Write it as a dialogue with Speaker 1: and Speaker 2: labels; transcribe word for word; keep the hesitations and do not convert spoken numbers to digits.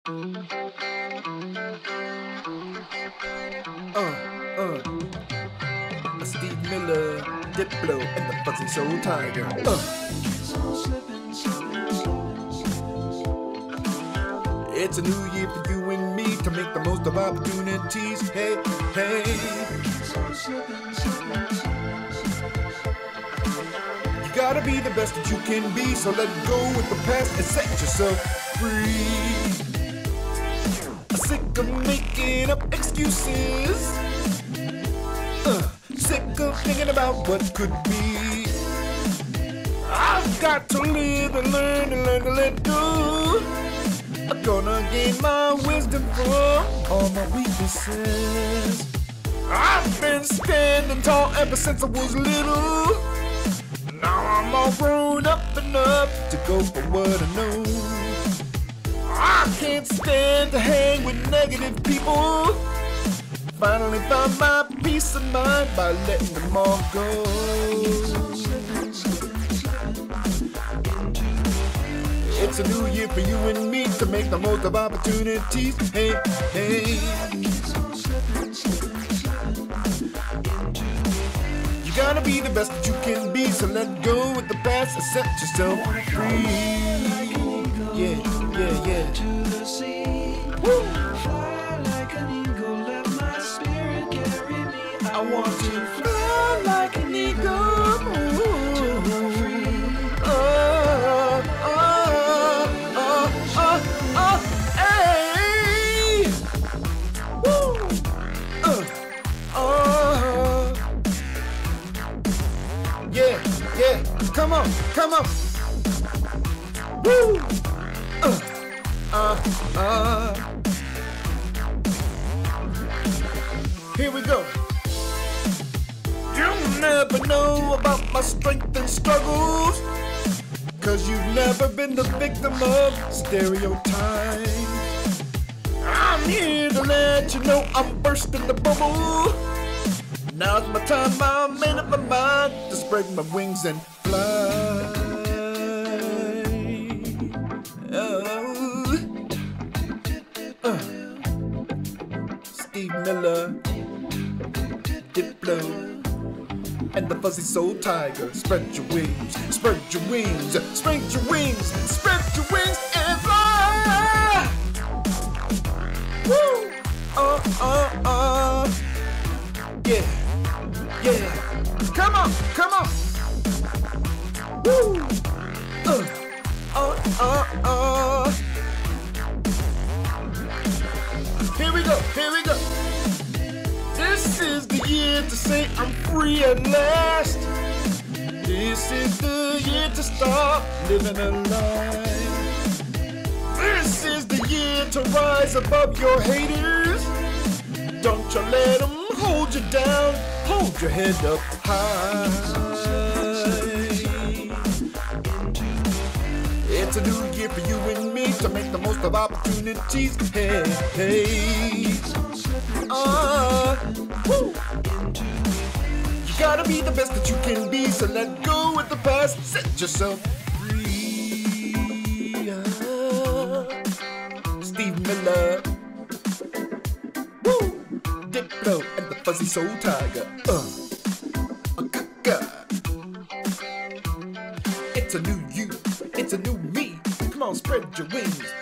Speaker 1: Uh, uh. Steve Miller, Diplo, and the Fuzzy Soul Tiger. Uh. It's a new year for you and me to make the most of opportunities. Hey, hey. You gotta be the best that you can be, so let go with the past and set yourself free. Sick of making up excuses. Uh, sick of thinking about what could be. I've got to live and learn and learn to let go. I'm gonna gain my wisdom from all my weaknesses. I've been standing tall ever since I was little. Now I'm all grown up enough to go for what I know. I can't stand to hang with negative people. Finally found my peace of mind by letting them all go. It's a new year for you and me to make the most of opportunities. Hey, hey. You gotta be the best that you can be, so let go with the past and set yourself free. Yeah, yeah, yeah. Woo. I want to fly like an eagle. Oh, oh, oh, oh, oh, hey. Woo. Uh, oh. Yeah, yeah. Come on, come on. Woo. Uh, uh, uh. Here we go. You'll never know about my strength and struggles, cause you've never been the victim of stereotypes. I'm here to let you know I'm bursting the bubble. Now's my time, I made up my mind to spread my wings and fly. Oh. Uh. Steve Miller, Diplo, and the Fuzzy Soul Tiger. Spread your wings, spread your wings, spread your wings, spread your wings and fly! Woo! Uh, uh, uh. Yeah, yeah. Come on, come on. Woo! Uh, uh, uh, uh. Here we go, here we go. This is the year to say I'm free at last. This is the year to start living a life. This is the year to rise above your haters. Don't you let them hold you down. Hold your head up high. It's a new year for you and me to make the most of opportunities. Hey, hey. Uh, woo. You gotta be the best that you can be, so let go with the past, set yourself free. Uh, Steve Miller, woo. Diplo, and the Fuzzy Soul Tiger. Uh, uh, it's a new you, it's a new me. Come on, spread your wings,